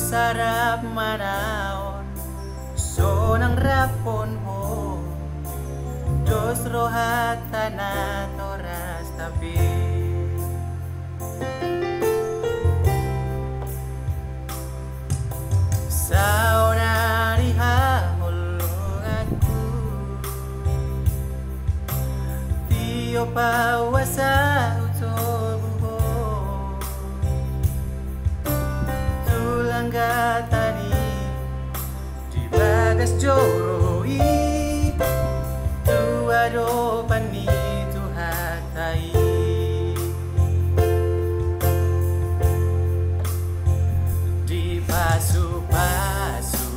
sarap manaon so ng rapon mo dos rohata na toras tabi sao na liha hulong aku tio pawasa utobuho gatani di bagas joroi tuado pani tuhatai di pasu-pasu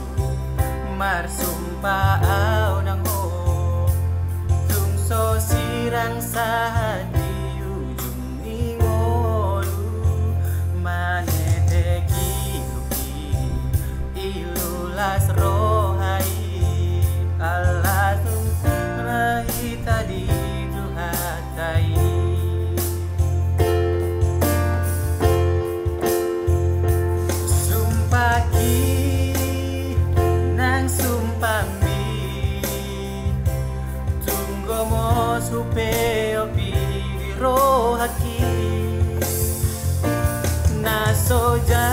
marsumpao nang ho tungso sirang sahat di ujung ingolu las rohai alasum rahi tadi tuhatai sumpaki nang sumpami tunggomo supeo pili rohaki nasoja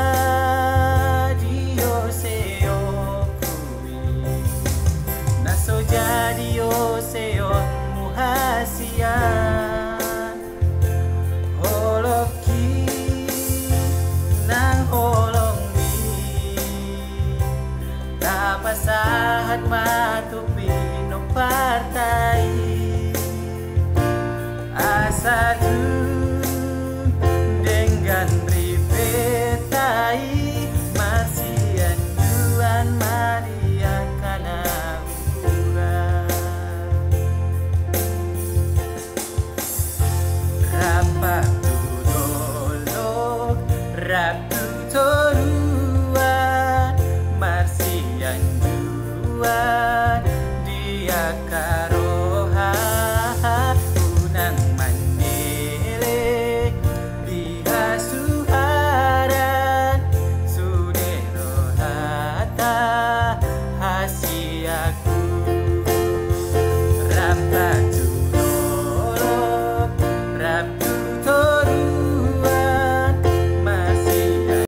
so jadi oseon muhasia holoki nang holongi kapasahat matupi no partai asadu dengan ribetai masian juan maria kana rap